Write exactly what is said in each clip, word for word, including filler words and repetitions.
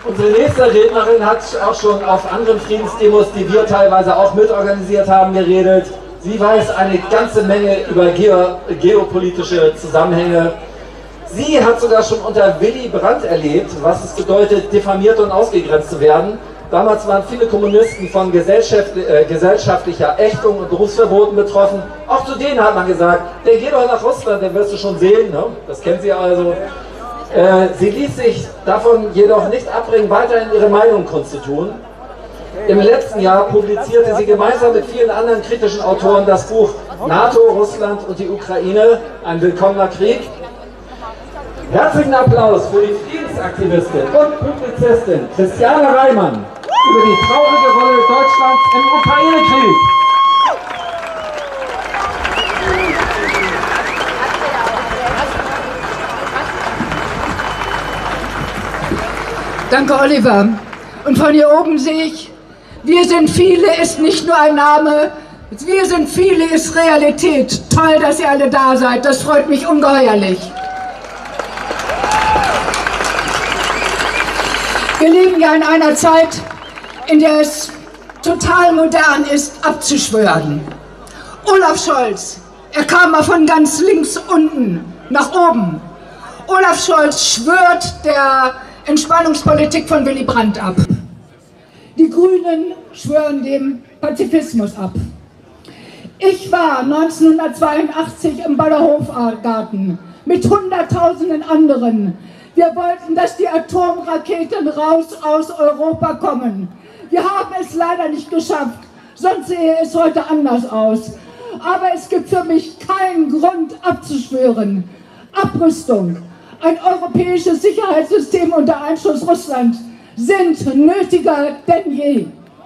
Unsere nächste Rednerin hat auch schon auf anderen Friedensdemos, die wir teilweise auch mitorganisiert haben, geredet. Sie weiß eine ganze Menge über geo geopolitische Zusammenhänge. Sie hat sogar schon unter Willy Brandt erlebt, was es bedeutet, diffamiert und ausgegrenzt zu werden. Damals waren viele Kommunisten von gesellschaft, äh, gesellschaftlicher Ächtung und Berufsverboten betroffen. Auch zu denen hat man gesagt, der geht doch nach Russland, den wirst du schon sehen. Ne? Das kennt sie also. Äh, sie ließ sich davon jedoch nicht abbringen, weiterhin ihre Meinung kundzutun. Im letzten Jahr publizierte sie gemeinsam mit vielen anderen kritischen Autoren das Buch NATO, Russland und die Ukraine, ein willkommener Krieg. Herzlichen Applaus für die Friedensaktivistin und Publizistin Christiane Reimann über die traurige Rolle Deutschlands im Ukraine-Krieg. Danke, Oliver. Und von hier oben sehe ich, wir sind viele ist nicht nur ein Name, wir sind viele ist Realität. Toll, dass ihr alle da seid, das freut mich ungeheuerlich. Wir leben ja in einer Zeit, in der es total modern ist, abzuschwören. Olaf Scholz, er kam mal von ganz links unten nach oben. Olaf Scholz schwört der Entspannungspolitik von Willy Brandt ab. Die Grünen schwören dem Pazifismus ab. Ich war neunzehnhundertzweiundachtzig im Baller Hofgarten mit Hunderttausenden anderen. Wir wollten, dass die Atomraketen raus aus Europa kommen. Wir haben es leider nicht geschafft, sonst sehe es heute anders aus. Aber es gibt für mich keinen Grund abzuschwören. Abrüstung, ein europäisches Sicherheitssystem unter Einschluss Russlands sind nötiger denn je.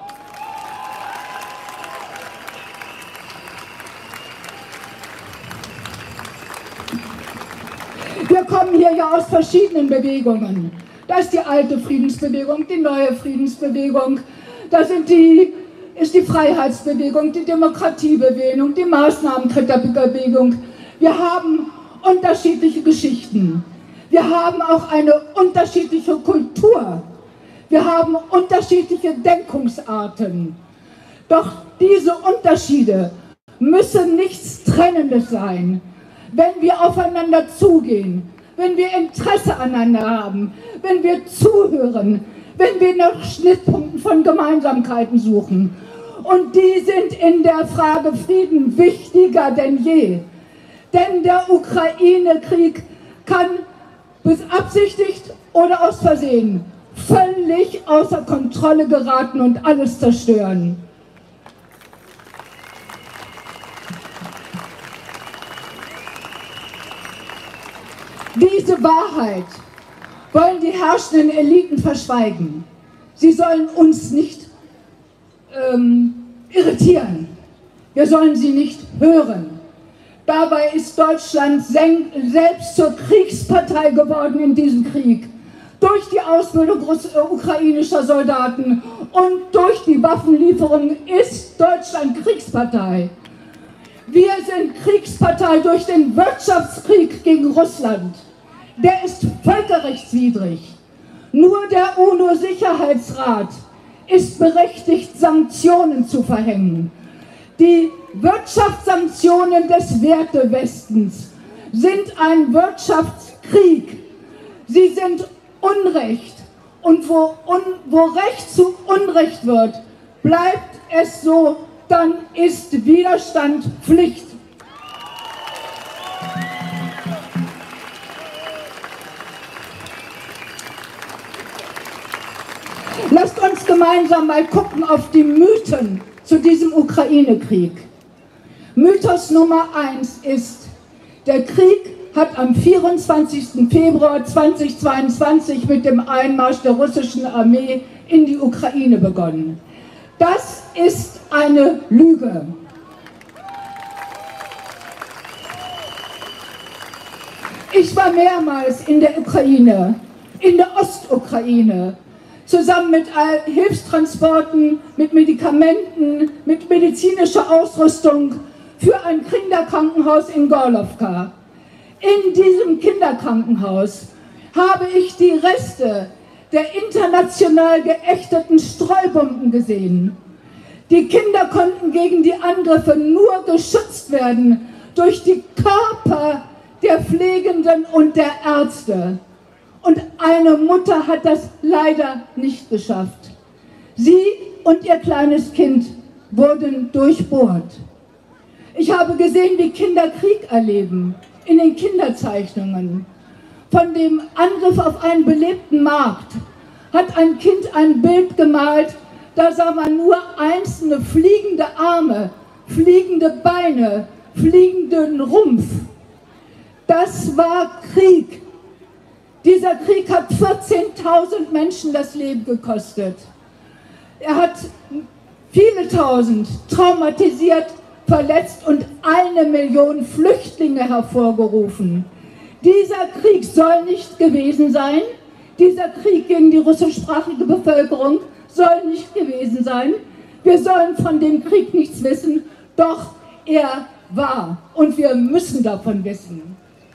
Wir kommen hier ja aus verschiedenen Bewegungen. Da ist die alte Friedensbewegung, die neue Friedensbewegung, da sind die, ist die Freiheitsbewegung, die Demokratiebewegung, die Maßnahmenkritikbewegung. Wir haben unterschiedliche Geschichten. Wir haben auch eine unterschiedliche Kultur. Wir haben unterschiedliche Denkungsarten. Doch diese Unterschiede müssen nichts Trennendes sein. Wenn wir aufeinander zugehen, wenn wir Interesse aneinander haben, wenn wir zuhören, wenn wir nach Schnittpunkten von Gemeinsamkeiten suchen. Und die sind in der Frage Frieden wichtiger denn je. Denn der Ukraine-Krieg kann beabsichtigt oder aus Versehen völlig außer Kontrolle geraten und alles zerstören. Diese Wahrheit wollen die herrschenden Eliten verschweigen. Sie sollen uns nicht ähm, irritieren. Wir sollen sie nicht hören. Dabei ist Deutschland selbst zur Kriegspartei geworden in diesem Krieg. Durch die Ausbildung ukrainischer Soldaten und durch die Waffenlieferung ist Deutschland Kriegspartei. Wir sind Kriegspartei durch den Wirtschaftskrieg gegen Russland. Der ist völkerrechtswidrig. Nur der UNO-Sicherheitsrat ist berechtigt, Sanktionen zu verhängen. Die Wirtschaftssanktionen des Wertewestens sind ein Wirtschaftskrieg. Sie sind Unrecht. Und wo, un, wo Recht zu Unrecht wird, bleibt es so, dann ist Widerstand Pflicht. Lasst uns gemeinsam mal gucken auf die Mythen zu diesem Ukraine-Krieg. Mythos Nummer eins ist, der Krieg hat am vierundzwanzigsten Februar zweitausendzweiundzwanzig mit dem Einmarsch der russischen Armee in die Ukraine begonnen. Das ist eine Lüge. Ich war mehrmals in der Ukraine, in der Ostukraine, zusammen mit Hilfstransporten, mit Medikamenten, mit medizinischer Ausrüstung für ein Kinderkrankenhaus in Gorlowka. In diesem Kinderkrankenhaus habe ich die Reste der international geächteten Streubomben gesehen. Die Kinder konnten gegen die Angriffe nur geschützt werden durch die Körper der Pflegenden und der Ärzte. Und eine Mutter hat das leider nicht geschafft. Sie und ihr kleines Kind wurden durchbohrt. Ich habe gesehen, wie Kinder Krieg erleben, in den Kinderzeichnungen. Von dem Angriff auf einen belebten Markt hat ein Kind ein Bild gemalt, da sah man nur einzelne fliegende Arme, fliegende Beine, fliegenden Rumpf. Das war Krieg. Dieser Krieg hat vierzehntausend Menschen das Leben gekostet. Er hat viele Tausend traumatisiert, verletzt und eine Million Flüchtlinge hervorgerufen. Dieser Krieg soll nicht gewesen sein. Dieser Krieg gegen die russischsprachige Bevölkerung soll nicht gewesen sein. Wir sollen von dem Krieg nichts wissen, doch er war und wir müssen davon wissen.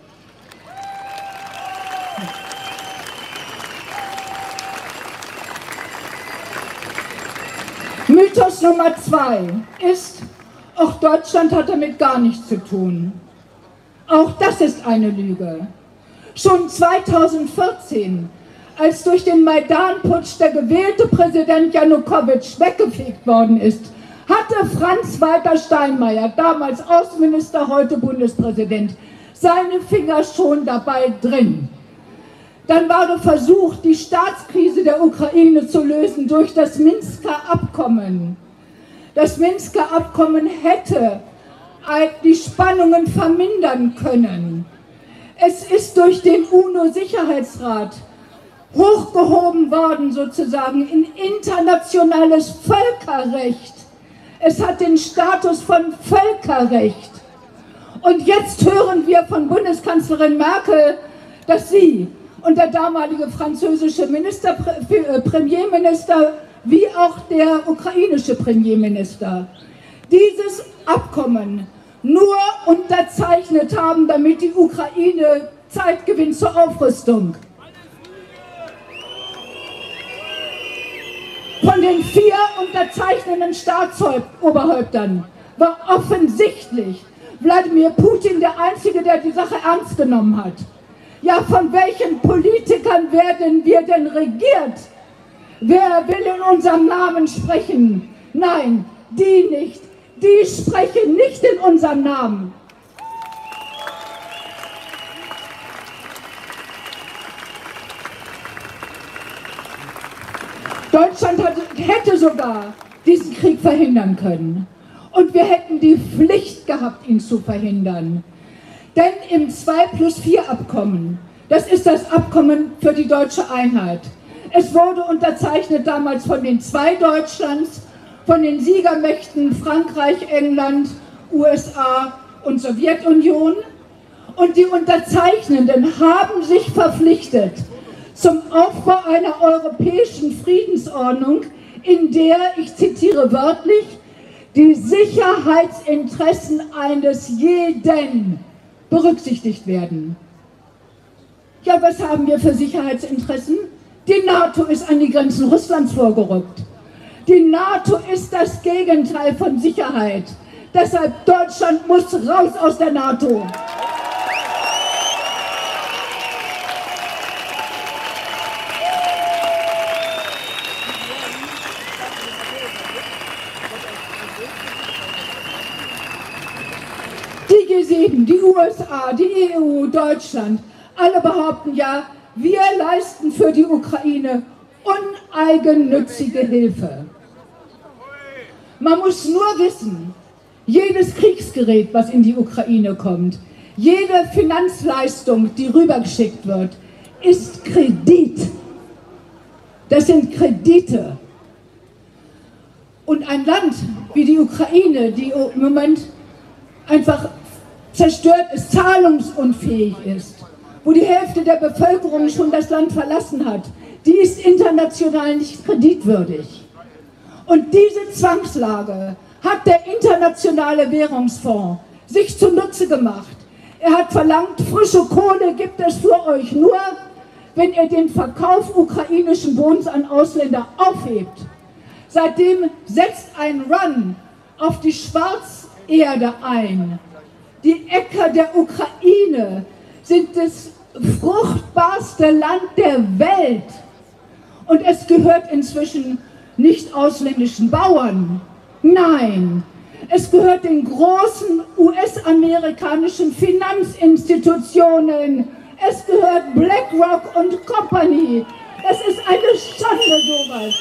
Mythos Nummer zwei ist, auch Deutschland hat damit gar nichts zu tun. Auch das ist eine Lüge. Schon zweitausendvierzehn, als durch den Maidan-Putsch der gewählte Präsident Janukowitsch weggefegt worden ist, hatte Franz-Walter Steinmeier, damals Außenminister, heute Bundespräsident, seine Finger schon dabei drin. Dann wurde versucht, die Staatskrise der Ukraine zu lösen durch das Minsker Abkommen. Das Minsker Abkommen hätte die Spannungen vermindern können. Es ist durch den UNO-Sicherheitsrat hochgehoben worden, sozusagen in internationales Völkerrecht. Es hat den Status von Völkerrecht. Und jetzt hören wir von Bundeskanzlerin Merkel, dass sie und der damalige französische Minister, äh, Premierminister wie auch der ukrainische Premierminister dieses Abkommen nur unterzeichnet haben, damit die Ukraine Zeit gewinnt zur Aufrüstung. Von den vier unterzeichnenden Staatsoberhäuptern war offensichtlich Wladimir Putin der Einzige, der die Sache ernst genommen hat. Ja, von welchen Politikern werden wir denn regiert? Wer will in unserem Namen sprechen? Nein, die nicht. Die sprechen nicht in unserem Namen. Deutschland hat, hätte sogar diesen Krieg verhindern können. Und wir hätten die Pflicht gehabt, ihn zu verhindern. Denn im zwei plus vier Abkommen, das ist das Abkommen für die deutsche Einheit, es wurde unterzeichnet damals von den zwei Deutschlands, von den Siegermächten Frankreich, England, U S A und Sowjetunion. Und die Unterzeichnenden haben sich verpflichtet zum Aufbau einer europäischen Friedensordnung, in der, ich zitiere wörtlich, die Sicherheitsinteressen eines jeden berücksichtigt werden. Ja, was haben wir für Sicherheitsinteressen? Die NATO ist an die Grenzen Russlands vorgerückt. Die NATO ist das Gegenteil von Sicherheit. Deshalb Deutschland muss raus aus der NATO. Die G sieben, die U S A, die E U, Deutschland, alle behaupten ja, wir leisten für die Ukraine uneigennützige Hilfe. Man muss nur wissen, jedes Kriegsgerät, was in die Ukraine kommt, jede Finanzleistung, die rübergeschickt wird, ist Kredit. Das sind Kredite. Und ein Land wie die Ukraine, die im Moment einfach zerstört ist, zahlungsunfähig ist, wo die Hälfte der Bevölkerung schon das Land verlassen hat, die ist international nicht kreditwürdig. Und diese Zwangslage hat der Internationale Währungsfonds sich zunutze gemacht. Er hat verlangt, frische Kohle gibt es für euch nur, wenn ihr den Verkauf ukrainischen Bodens an Ausländer aufhebt. Seitdem setzt ein Run auf die Schwarzerde ein. Die Äcker der Ukraine sind das fruchtbarste Land der Welt. Und es gehört inzwischen nicht ausländischen Bauern. Nein, es gehört den großen U S-amerikanischen Finanzinstitutionen. Es gehört BlackRock und Company. Es ist eine Schande, sowas.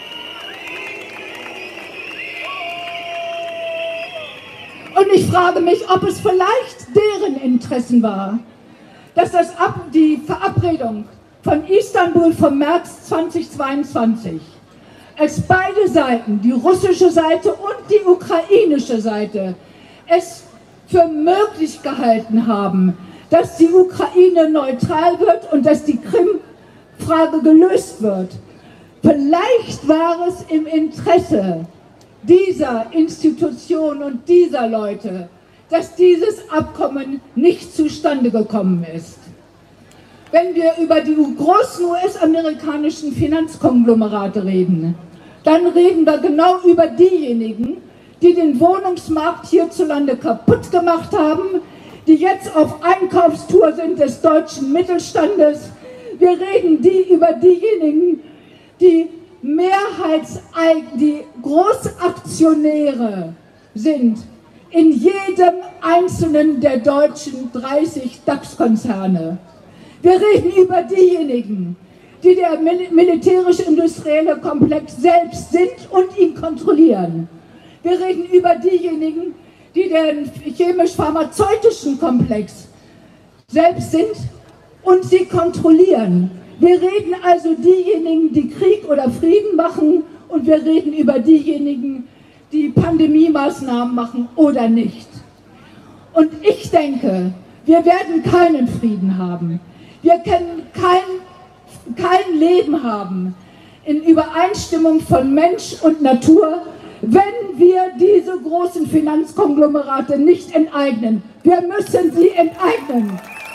Und ich frage mich, ob es vielleicht deren Interessen war, dass das Ab die Verabredung von Istanbul vom März zweitausendzweiundzwanzig, als beide Seiten, die russische Seite und die ukrainische Seite, es für möglich gehalten haben, dass die Ukraine neutral wird und dass die Krim-Frage gelöst wird. Vielleicht war es im Interesse dieser Institution und dieser Leute, dass dieses Abkommen nicht zustande gekommen ist. Wenn wir über die großen U S-amerikanischen Finanzkonglomerate reden, dann reden wir genau über diejenigen, die den Wohnungsmarkt hierzulande kaputt gemacht haben, die jetzt auf Einkaufstour sind des deutschen Mittelstandes. Wir reden die über diejenigen, die Mehrheitseig, die Großaktionäre sind in jedem einzelnen der deutschen dreißig DAX-Konzerne. Wir reden über diejenigen, die der mil militärisch-industrielle Komplex selbst sind und ihn kontrollieren. Wir reden über diejenigen, die den chemisch-pharmazeutischen Komplex selbst sind und sie kontrollieren. Wir reden also diejenigen, die Krieg oder Frieden machen, und wir reden über diejenigen, die Pandemie-Maßnahmen machen oder nicht. Und ich denke, wir werden keinen Frieden haben. Wir können kein, kein Leben haben in Übereinstimmung von Mensch und Natur, wenn wir diese großen Finanzkonglomerate nicht enteignen. Wir müssen sie enteignen.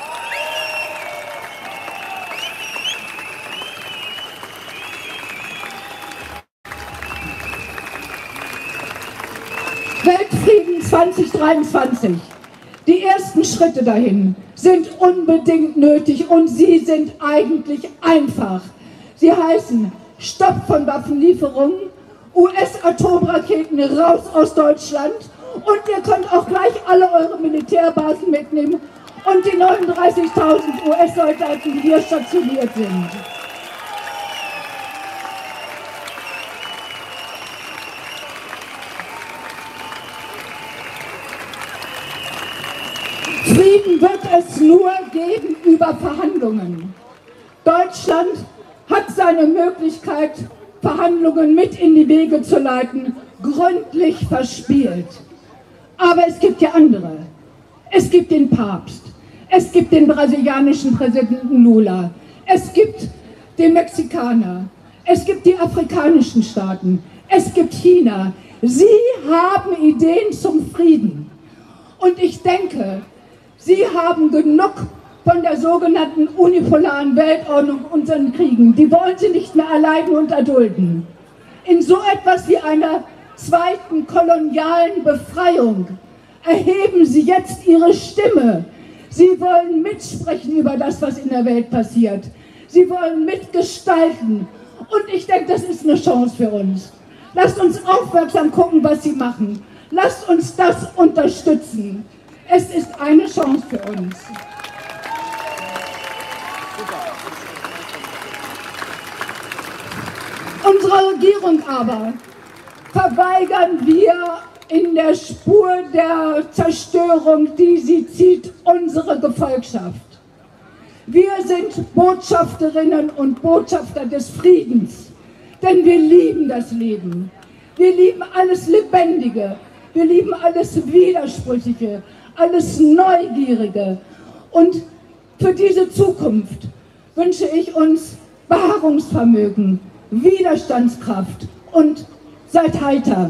Weltfrieden zweitausenddreiundzwanzig. Die ersten Schritte dahin sind unbedingt nötig und sie sind eigentlich einfach. Sie heißen Stopp von Waffenlieferungen, U S-Atomraketen raus aus Deutschland, und ihr könnt auch gleich alle eure Militärbasen mitnehmen und die neununddreißigtausend U S-Soldaten, die hier stationiert sind. Frieden wird es nur geben über Verhandlungen. Deutschland hat seine Möglichkeit, Verhandlungen mit in die Wege zu leiten, gründlich verspielt. Aber es gibt ja andere. Es gibt den Papst, es gibt den brasilianischen Präsidenten Lula, es gibt den Mexikaner, es gibt die afrikanischen Staaten, es gibt China. Sie haben Ideen zum Frieden. Und ich denke, Sie haben genug von der sogenannten unipolaren Weltordnung unseren Kriegen. Die wollen sie nicht mehr erleiden und erdulden. In so etwas wie einer zweiten kolonialen Befreiung erheben sie jetzt ihre Stimme. Sie wollen mitsprechen über das, was in der Welt passiert. Sie wollen mitgestalten. Und ich denke, das ist eine Chance für uns. Lasst uns aufmerksam gucken, was sie machen. Lasst uns das unterstützen. Es ist eine Chance für uns. Unsere Regierung aber verweigern wir in der Spur der Zerstörung, die sie zieht, unsere Gefolgschaft. Wir sind Botschafterinnen und Botschafter des Friedens, denn wir lieben das Leben. Wir lieben alles Lebendige, wir lieben alles Widersprüchliche, alles Neugierige. Und für diese Zukunft wünsche ich uns Beharrungsvermögen, Widerstandskraft und seid heiter.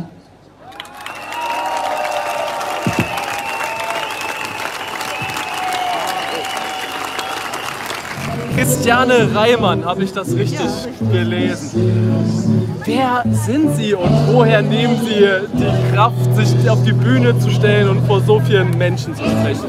Christiane Reimann, habe ich das richtig, ja, richtig gelesen? Wer sind Sie und woher nehmen Sie die Kraft, sich auf die Bühne zu stellen und vor so vielen Menschen zu sprechen?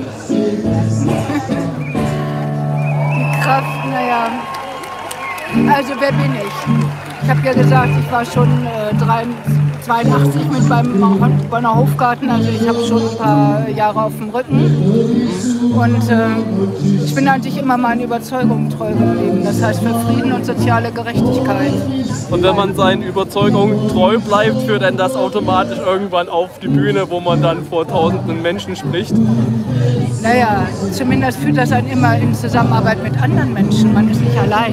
Die Kraft, naja, also wer bin ich? Ich habe ja gesagt, ich war schon äh, zweiundachtzig mit beim Bonner Hofgarten, also ich habe schon ein paar Jahre auf dem Rücken. Und äh, ich bin eigentlich immer meinen Überzeugungen treu geblieben, das heißt für Frieden und soziale Gerechtigkeit. Und wenn man seinen Überzeugungen treu bleibt, führt dann das automatisch irgendwann auf die Bühne, wo man dann vor tausenden Menschen spricht? Naja, zumindest führt das einen immer in Zusammenarbeit mit anderen Menschen, man ist nicht allein.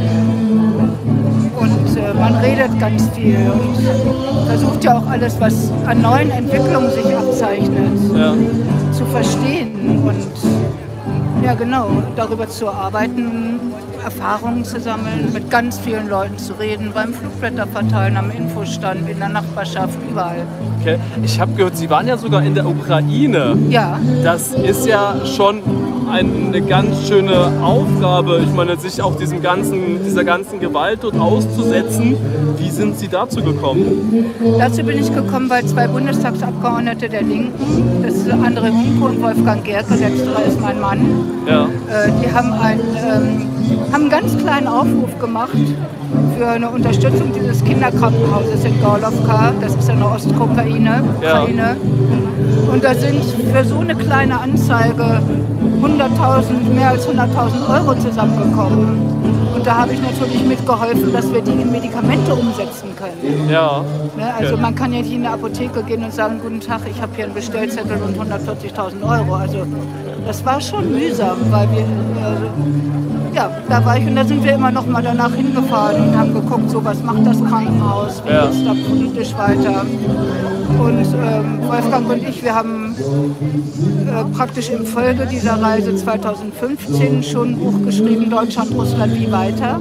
Und äh, man redet ganz viel und versucht ja auch alles, was an neuen Entwicklungen sich abzeichnet, ja, zu verstehen und ja genau, darüber zu arbeiten, Erfahrungen zu sammeln, mit ganz vielen Leuten zu reden, beim Flugblätter verteilen, am Infostand, in der Nachbarschaft, überall. Okay. Ich habe gehört, Sie waren ja sogar in der Ukraine. Ja. Das ist ja schon eine ganz schöne Aufgabe, ich meine, sich auch diesem ganzen, dieser ganzen Gewalt dort auszusetzen. Wie sind Sie dazu gekommen? Dazu bin ich gekommen, weil zwei Bundestagsabgeordnete der Linken, das ist André Hunke und Wolfgang Gerke, letzterer ist mein Mann, ja, äh, die haben einen, ähm, haben einen ganz kleinen Aufruf gemacht für eine Unterstützung dieses Kinderkrankenhauses in Gorlovka, das ist in der Ostukraine. Ja. Und da sind für so eine kleine Anzeige hunderttausend, mehr als hunderttausend Euro zusammengekommen. Und da habe ich natürlich mitgeholfen, dass wir die in Medikamente umsetzen können. Ja. Ne, also man kann ja nicht in eine Apotheke gehen und sagen, guten Tag, ich habe hier einen Bestellzettel und hundertvierzigtausend Euro. Also das war schon mühsam, weil wir, äh, ja, da war ich und da sind wir immer noch mal danach hingefahren und haben geguckt, so was macht das Krankenhaus, wie ja, geht es da politisch weiter. Und ähm, Wolfgang und ich, wir haben äh, praktisch im Folge dieser Reise zweitausendfünfzehn schon ein Buch geschrieben, Deutschland, Russland, wie weiter.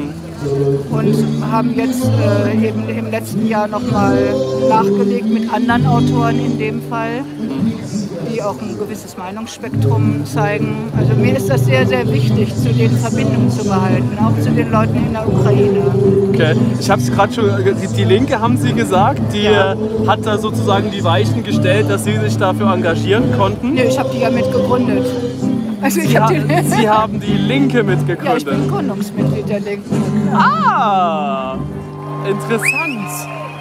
Und haben jetzt äh, eben im letzten Jahr nochmal nachgelegt mit anderen Autoren in dem Fall, die auch ein gewisses Meinungsspektrum zeigen. Also mir ist das sehr, sehr wichtig, zu den Verbindungen zu behalten, auch zu den Leuten in der Ukraine. Okay, ich habe es gerade schon, die, die Linke haben Sie gesagt, die ja, hat da sozusagen die Weichen gestellt, dass Sie sich dafür engagieren konnten? Nee, ich habe die ja mitgegründet. Also ich Sie, hab ha die Sie haben die Linke mitgegründet? Ja, ich bin Gründungsmitglied der Linken. Ah, interessant.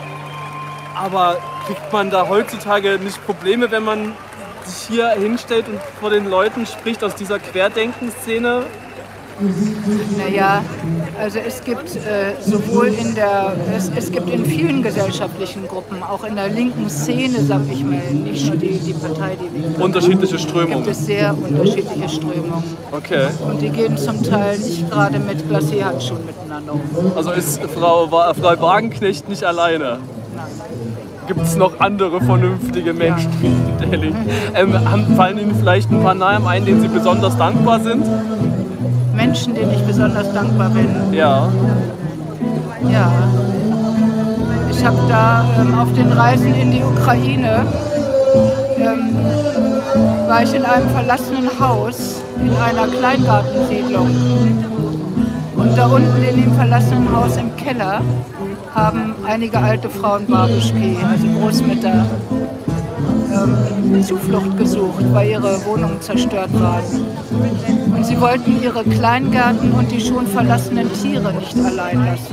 Aber kriegt man da heutzutage nicht Probleme, wenn man sich hier hinstellt und vor den Leuten spricht aus dieser Querdenken-Szene? Naja, also es gibt äh, sowohl in der, es, es gibt in vielen gesellschaftlichen Gruppen, auch in der linken Szene, sag ich mal, nicht nur die, die Partei, die Linke. Unterschiedliche Strömungen? Gibt es sehr unterschiedliche Strömungen. Okay. Und die gehen zum Teil nicht gerade mit Glacé-Handschuhen miteinander um. Also ist Frau, Frau Wagenknecht nicht alleine? Nein. Gibt es noch andere vernünftige Menschen wie der Linken? Ähm, fallen Ihnen vielleicht ein paar Namen ein, denen Sie besonders dankbar sind? Menschen, denen ich besonders dankbar bin. Ja. Ja. Ich habe da ähm, auf den Reisen in die Ukraine, ähm, war ich in einem verlassenen Haus in einer Kleingartensiedlung. Und da unten in dem verlassenen Haus im Keller haben einige alte Frauen Babuschki, also Großmütter, ähm, Zuflucht gesucht, weil ihre Wohnungen zerstört waren. Und sie wollten ihre Kleingärten und die schon verlassenen Tiere nicht allein lassen.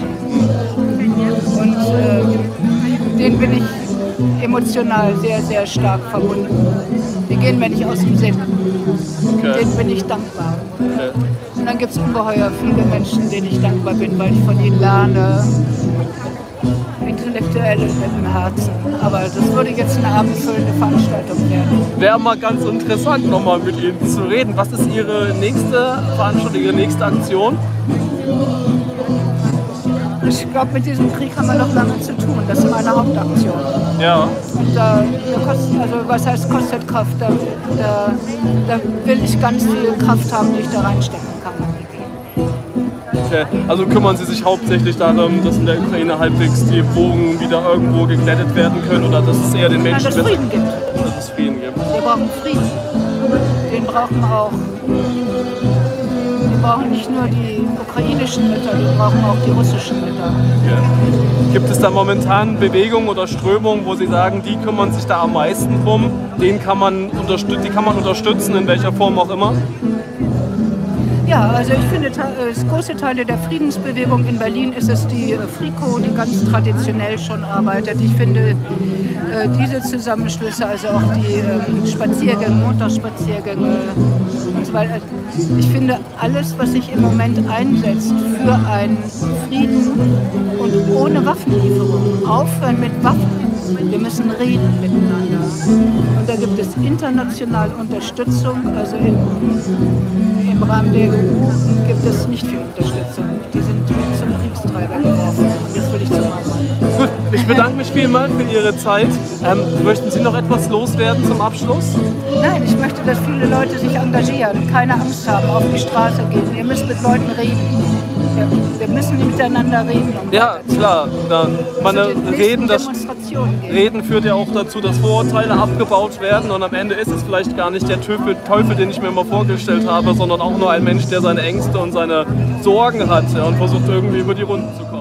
Und äh, denen bin ich emotional sehr, sehr stark verbunden. Die gehen mir nicht aus dem Sinn. Okay. Denen bin ich dankbar. Okay. Und dann gibt es ungeheuer viele Menschen, denen ich dankbar bin, weil ich von ihnen lerne. Intellektuell und mit dem Herzen. Aber das würde jetzt eine abendfüllende Veranstaltung werden. Wäre mal ganz interessant, nochmal mit Ihnen zu reden. Was ist Ihre nächste Veranstaltung, Ihre nächste Aktion? Ich glaube, mit diesem Krieg haben wir noch lange zu tun. Das ist meine Hauptaktion. Ja. Und da, da kostet, also was heißt kostet Kraft? Da, da, da will ich ganz viel Kraft haben, die ich da reinstecken kann. Okay. Also kümmern Sie sich hauptsächlich darum, dass in der Ukraine halbwegs die Bogen wieder irgendwo geglättet werden können, oder dass es eher den Menschen Nein, dass es Frieden gibt. Dass es Frieden gibt. Wir brauchen Frieden. Den brauchen auch brauchen nicht nur die ukrainischen Mütter, wir brauchen auch die russischen Mütter. Ja. Gibt es da momentan Bewegungen oder Strömungen, wo Sie sagen, die kümmern sich da am meisten drum, den kann man die kann man unterstützen, in welcher Form auch immer? Ja, also ich finde, es große Teile der Friedensbewegung in Berlin ist es die FRICO, die ganz traditionell schon arbeitet. Ich finde diese Zusammenschlüsse, also auch die Spaziergänge, Montagsspaziergänge und so weiter. Ich finde alles, was sich im Moment einsetzt für einen Frieden und ohne Waffenlieferung, aufhören mit Waffen. Wir müssen reden miteinander. Und da gibt es international Unterstützung, also im, im Rahmen der E U gibt es nicht viel Unterstützung. Die sind zum Kriegstreiber geworfen. Jetzt will ich zum Abend. Gut, ich bedanke mich vielmals für Ihre Zeit. Ähm, möchten Sie noch etwas loswerden zum Abschluss? Nein, ich möchte, dass viele Leute sich engagieren, keine Angst haben, auf die Straße gehen. Ihr müsst mit Leuten reden. Ja, wir müssen miteinander reden. Um ja, klar. Dann, meine, reden, das, gehen. Reden führt ja auch dazu, dass Vorurteile abgebaut werden und am Ende ist es vielleicht gar nicht der Teufel, Teufel, den ich mir immer vorgestellt habe, sondern auch nur ein Mensch, der seine Ängste und seine Sorgen hat, ja, und versucht irgendwie über die Runden zu kommen.